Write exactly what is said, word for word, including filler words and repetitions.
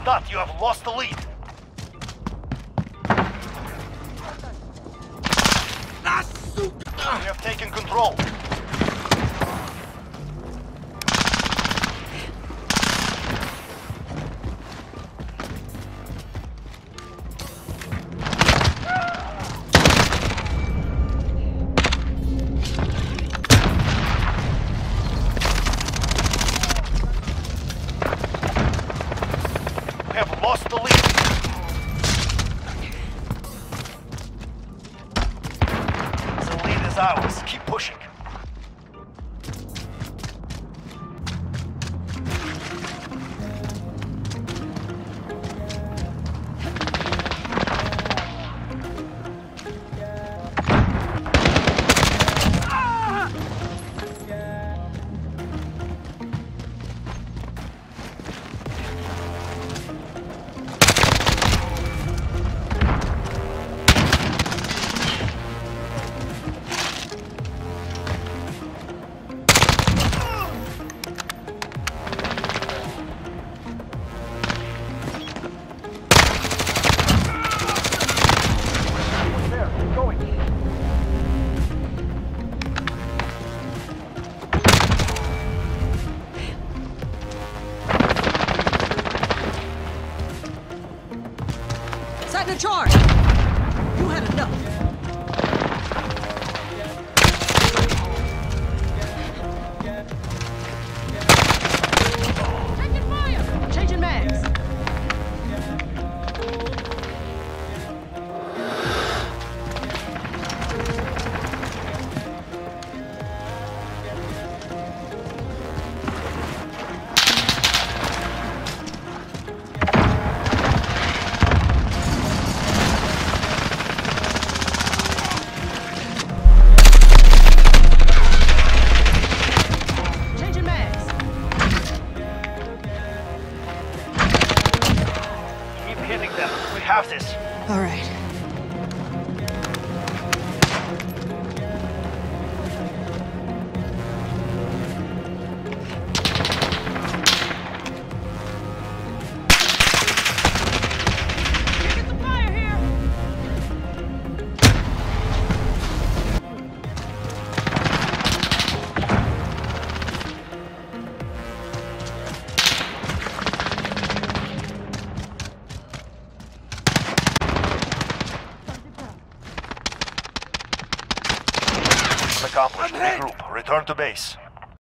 Dot, you have lost the lead. We have taken control. We have lost the lead. The lead is ours. Keep pushing. Setting a charge! You had enough. Taking fire! Changing mags. We have this. All right. Get the fire here. Accomplished. Regroup. Return to base.